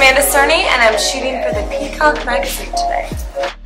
CERNY and I'm shooting for the Peacock magazine today.